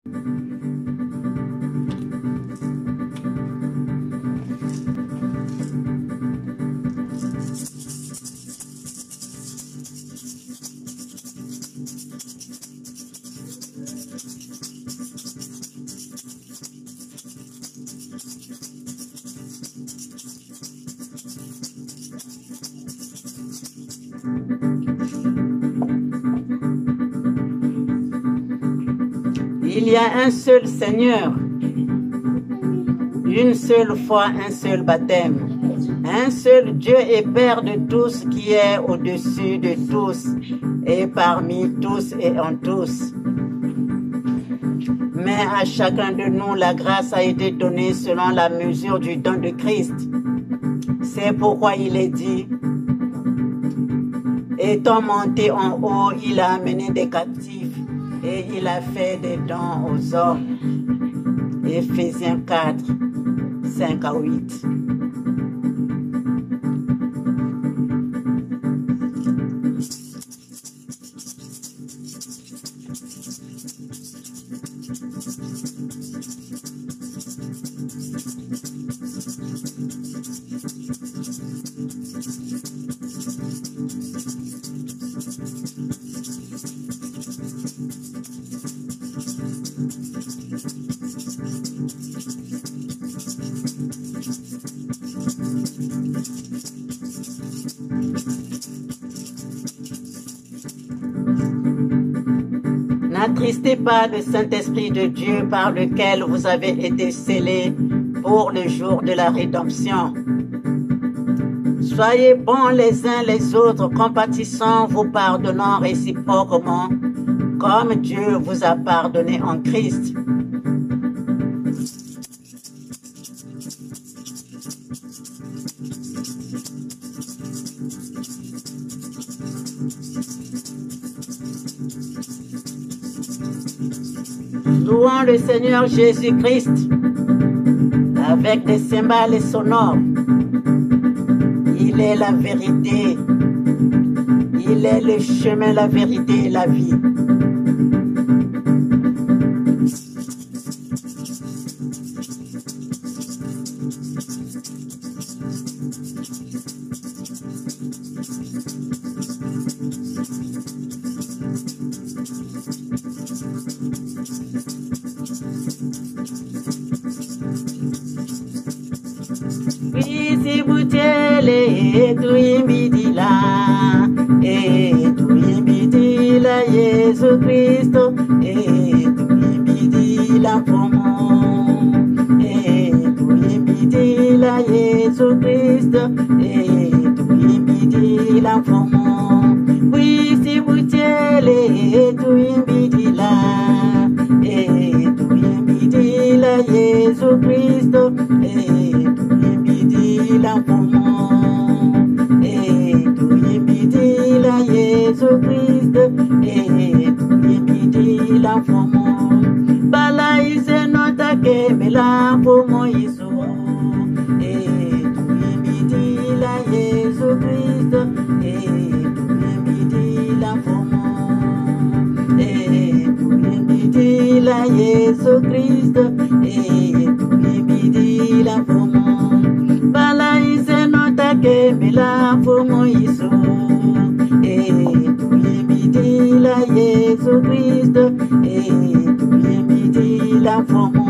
Il y a un seul Seigneur, une seule foi, un seul baptême, un seul Dieu et Père de tous qui est au-dessus de tous et parmi tous et en tous. Mais à chacun de nous, la grâce a été donnée selon la mesure du don de Christ. C'est pourquoi il est dit, étant monté en haut, il a amené des captifs et il a fait des dons aux hommes. Éphésiens 4, 5 à 8. N'attristez pas le Saint-Esprit de Dieu par lequel vous avez été scellés pour le jour de la rédemption. Soyez bons les uns les autres, compatissant, vous pardonnant réciproquement, comme Dieu vous a pardonné en Christ. Louons le Seigneur Jésus-Christ avec des cymbales sonores. Il est la vérité. Il est le chemin, la vérité et la vie. Jésus Christ, et tu imbidi la pomo, et tu imbidi la Jésus Christ, et tu imbidi la pomo. Oui, si vous tielez, et tu imbidi la, et tu imbidi la Jésus Christ, et tu imbidi la pomo, et tu imbidi la Jésus Christ, et tu imbidi la pomo. Bala ise nota ke me la pomo iso, et tu imbidi la Jésus Christ, et tu imbidi la pomo, et tu imbidi la Jésus Christ, et tu imbidi la pomo. Bala ise nota ke me la pomo iso, et tu imbidi la Jésus Christ, et tu imbidi la pomo,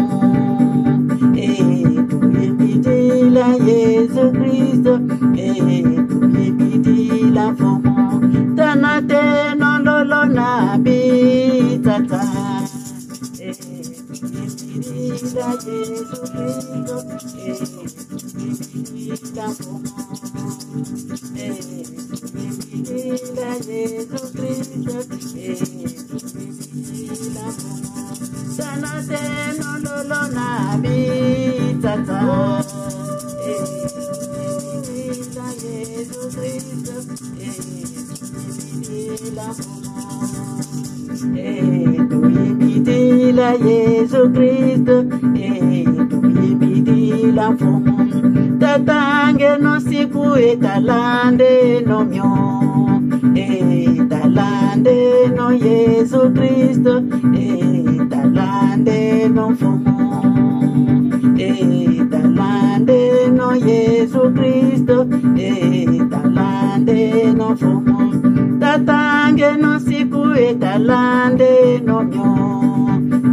et tu imbidi la Jésus Christ, et tu imbidi la pomo. Tanate no lolo na bitata, et tu imbidi la Jésus Christ, et tu imbidi la pomo, et tu imbidi la Jésus Christ, et tu imbidi la pomo. Tanate no lolo na bitata, et tu imbidi la Jésus Christ, et tu imbidi la pomo, et tu imbidi la Jésus Christ, et tu imbidi la pomo. Tatange no siku etalande no mio, etalande no Yesu Cristo, etalande non fumo. Talande no Yesu Cristo, talande no fumo. Tatange no siku talande no mio.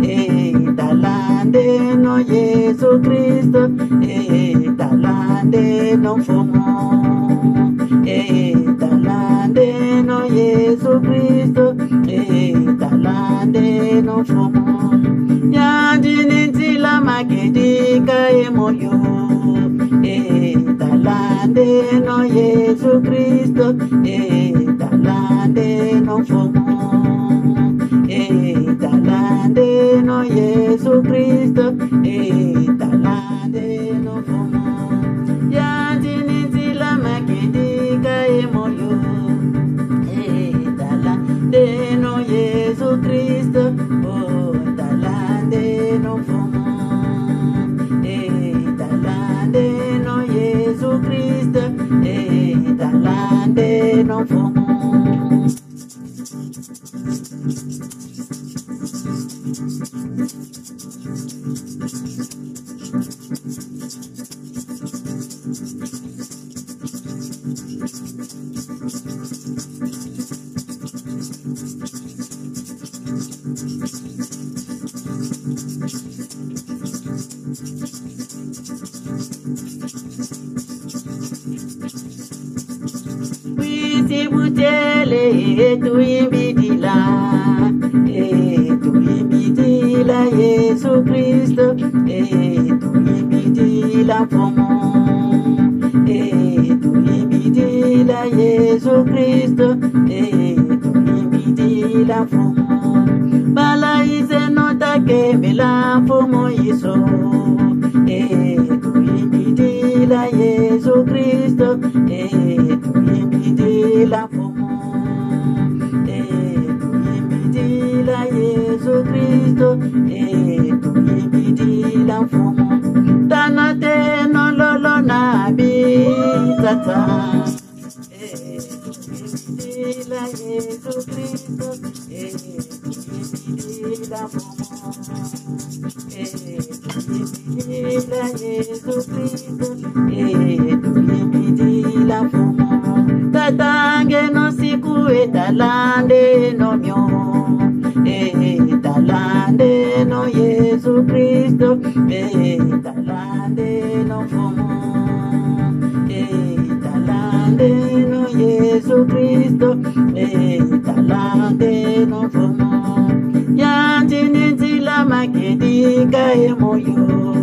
Talande no Yesu Cristo, talande no fumo. Talande no Yesu Cristo, talande no fumo. Yandini la makedika emoyo. Talande no Yesu Cristo, talande no fumo. Talande no Yesu Cristo, talande no fumo. Yandini la makedika emoyo. Talande no Yesu Cristo, oh talande no fumo. Talande no Yesu Cristo, talande no fumo. Si butele tu imbidila, tu imbidila Yesu Cristo, tu imbidila fomo, tu imbidila Yesu Cristo, tu imbidila fomo. Bala ise nota que me la fomo iso, tu imbidila Yesu Cristo, tu imbidila fomo. Tu imbidila Yesu Cristo, tu imbidila fomo. Tanate no lolo na bitata. Tu imbidila Yesu Cristo, tu imbidila fomo. Tu imbidila Yesu Cristo, tu imbidila fomo. Tatange no siku talande no mio. Talande no Yesu Cristo, talande no fumo. Talande no Yesu Cristo, talande no fumo. Yantini la makedika emoyo.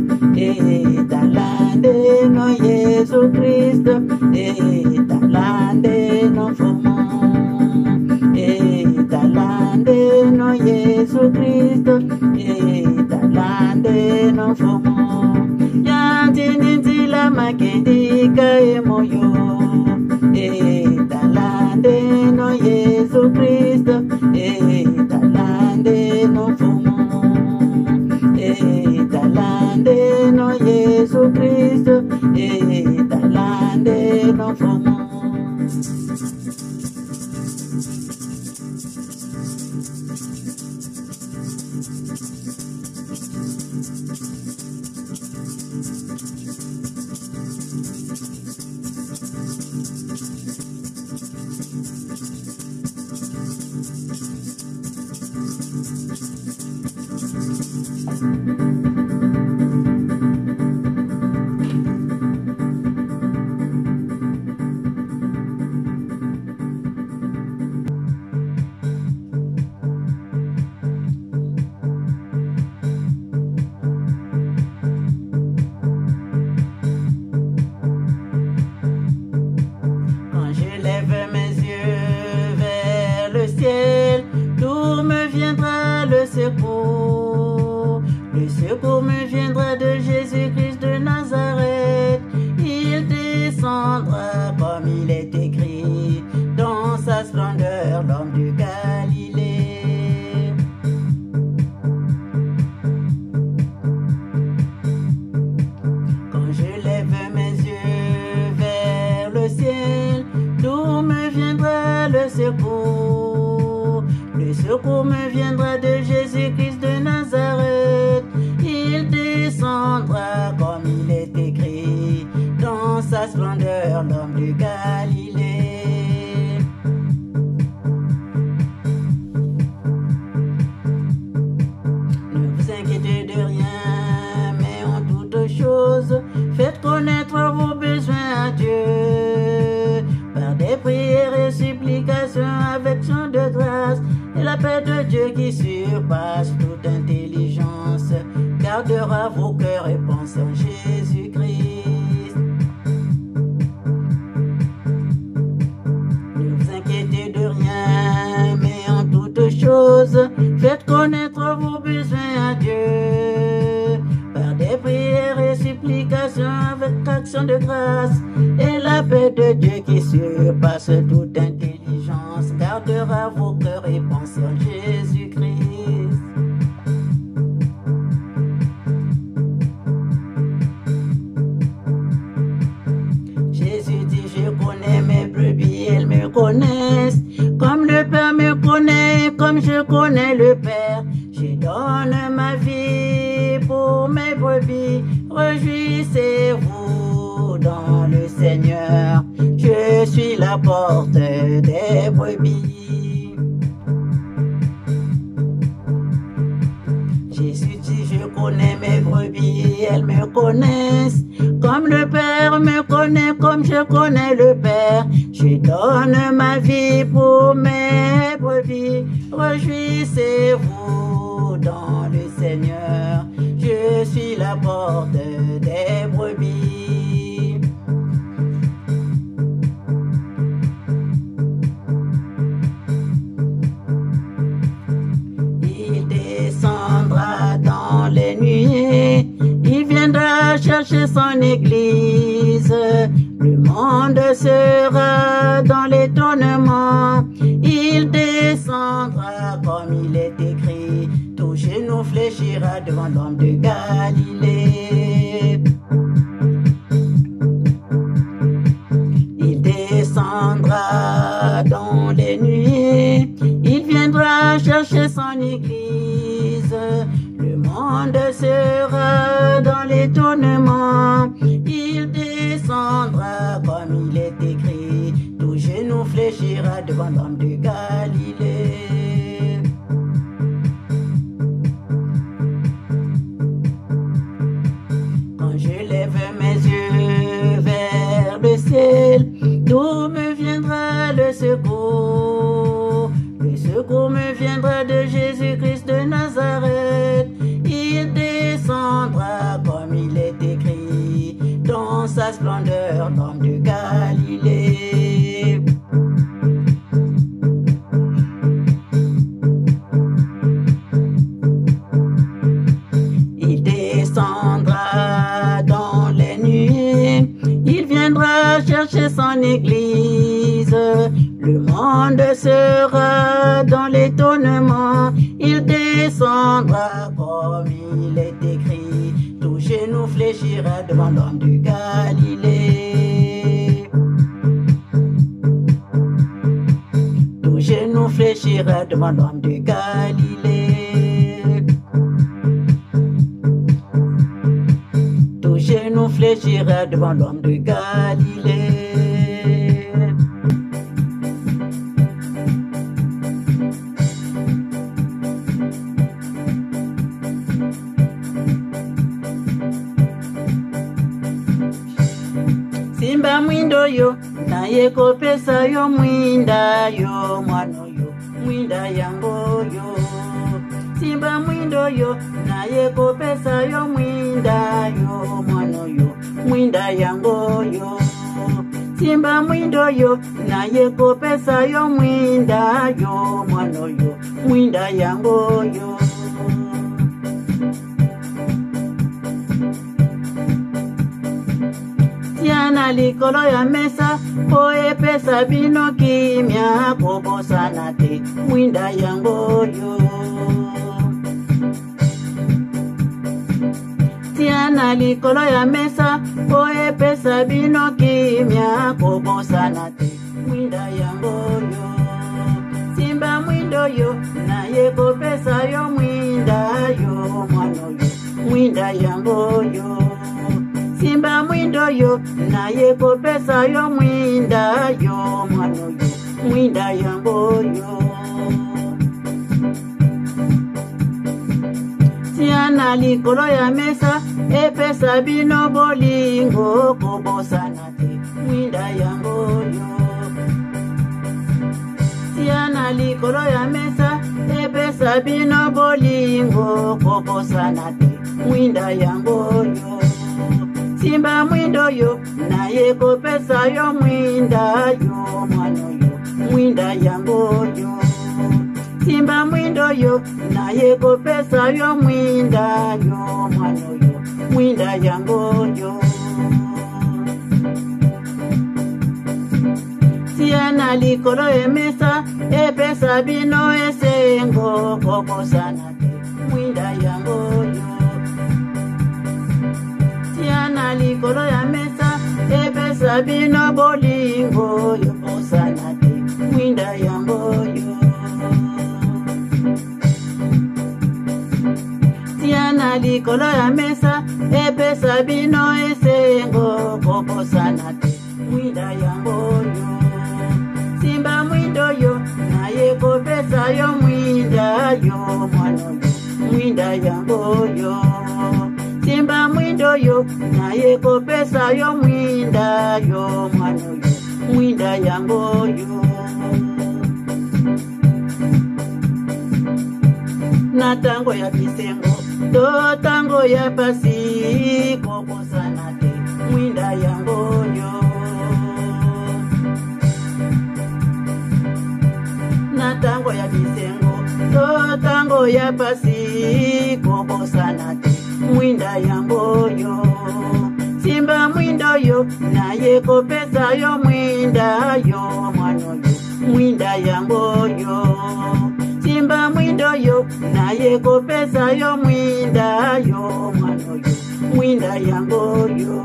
Talande no Yesu Cristo, talande no fumo. Talande no Yesu Cristo, talande no fumo. Yantini la makedika emoyo. Talande no Yesu Cristo, talande no fumo. Talande no Yesu Cristo, talande no fumo. Le secours me viendra de Jésus-Christ de Nazareth. Il descendra comme il est écrit dans sa splendeur, l'homme de Galilée. Quand je lève mes yeux vers le ciel, d'où me viendra le secours? Le secours me viendra de Jésus-Christ de Nazareth. bénédiction de grâce et la paix de Dieu qui surpasse toute intelligence gardera vos cœurs et pensées en Jésus-Christ. Jésus dit, je connais mes brebis, elles me connaissent, comme le Père me connaît, comme je connais le Père. Je donne ma vie pour mes brebis, réjouissez-vous dans le Seigneur, je suis la porte des brebis. Jésus dit, je connais mes brebis, elles me connaissent, comme le Père me connaît, comme je connais le Père. Je donne ma vie pour mes brebis, réjouissez-vous dans le Seigneur, je suis la porte des brebis. Il descendra dans les nuées, il viendra chercher son église. Le monde sera dans l'étonnement, il descendra comme il est écrit, tout genou fléchira devant l'homme de Galilée. Il descendra dans les nuées, il viendra chercher son église. Le monde sera dans l'étonnement, il descendra comme il est écrit, tout genou fléchira devant l'homme de Galilée. Quand je lève mes yeux vers le ciel, d'où me viendra le secours? Le secours me viendra de Jésus-Christ de Nazareth. Il descendra comme il est écrit, dans sa splendeur, l'homme de Galilée. Il descendra dans les nuées, il viendra chercher son église. Le monde sera dans l'étonnement, il descendra comme il est écrit, tout genou fléchira devant l'homme de Galilée. Tout genou fléchira devant l'homme de Galilée. Tout genou fléchira devant l'homme de Galilée. Simba mwindo yo, naye kopesa yo mwinda yo, mwano yo, mwinda yango yo. Simba mwindo yo, naye kopesa yo mwinda yo, mwano yo, mwinda yango yo. Simba mwindo yo, naye kopesa yo mwinda yo, mwano yo, mwinda yango yo. Tiana likolo ya mesa, po epesa bino kimia, kobosana te, mwinda yango yo. Tiana likolo ya mesa, po epesa bino kimia, kobosana te, mwinda yango yo. Simba mwindo yo, naye kopesa yo mwinda yo, mwano yo, mwinda yango yo. Simba mwindo yo, naye kopesa yo mwinda yo, mwano yo, mwinda yango yo. Tiana likolo ya mesa, epesa bino bolingo, kobosana te, mwinda yango yo. Tiana likolo ya mesa, epesa bino bolingo, kobosana te, mwinda yango yo. Simba mwindo yo, naye kopesa yo mwinda yo, mwano yo, mwinda yango yo. Simba mwindo yo, naye kopesa yo mwinda yo, mwano yo, mwinda yango yo. likolo emesa epesa bino esengo kokosana te mwinda yango yo. Tiana likolo ya mesa epesa bino bolingo yo kosana te mwinda yango yo. Tiana likolo ya mesa epesa bino esengo kokosana te mwinda yango yo. Simba mwindo yo naye kopesa yo mwinda yo mwana yo mwinda yango yo. Simba mwindo yo naye kopesa yo mwinda yo mwana yo mwinda yango yo. Na tango ya bisengo do tango ya pasi kokosana te mwinda yango yo. Na tango ya bisengo do tango ya pasi kokosana te mwinda yango yo. Simba mwindo yo naye kopesa yo mwinda yo mwana yo mwinda yango yo. Simba mwindo yo naye kopesa yo mwinda yo mwana yo mwinda yango yo.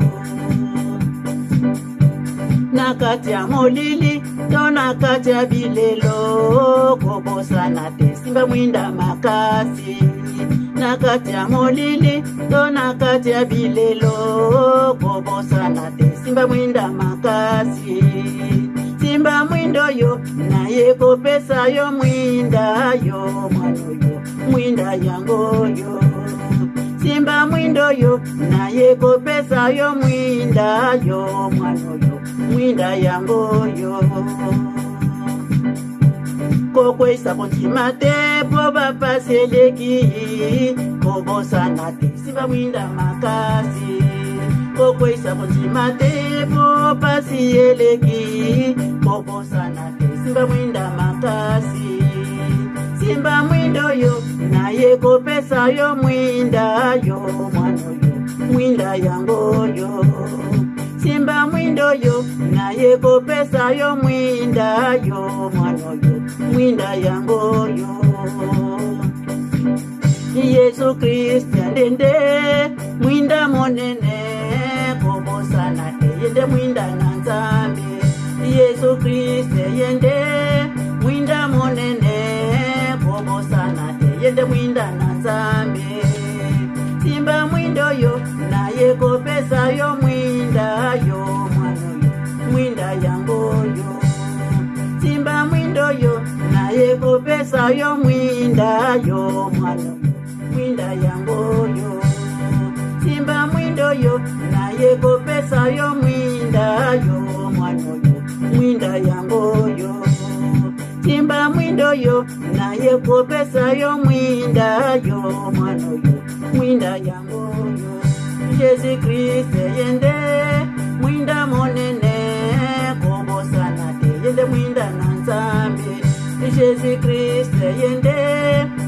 Nakati ya molili to nakati ya bilelo kokosana te simba mwinda makasi. Nakati ya molili to nakati ya bilelo kokosana te simba mwinda makasi. Simba mwindo yo naye kopesa yo mwinda yo mwana yo mwinda yango yo. Simba mwindo yo naye kopesa yo mwinda yo mwana yo mwinda yango yo. Kokwesa kontima te po bapasi eleki kokosana te simba mwinda makasi. Kokwesa kontima te po pasi eleki kokosana te simba mwinda makasi. Simba mwindo yo naye kopesa yo mwinda yo mwana yo mwinda yango yo. Simba mwindo yo naye kopesa yo mwinda yo mwana yo mwinda yango yo. Yesu Kristo yandende mwinda monene kokosana te yende mwinda na Nzambe. Yesu Kristo yende mwinda monene kokosana te yende mwinda na Nzambe. Simba mwindo yo naye kopesa yo mwinda yo mwana yo mwinda yango yo. Simba mwindo yo naye kopesa yo mwinda yo mwana yo mwinda yango yo. Simba mwindo yo naye kopesa yo mwinda yo mwana yo mwinda yango yo. Simba mwindo yo naye kopesa yo mwinda yo mwana yo mwinda yango yo. Yesu Kristo yende mwinda monene kokosana te yende mwinda na Nzambe. Yesu Kristo yende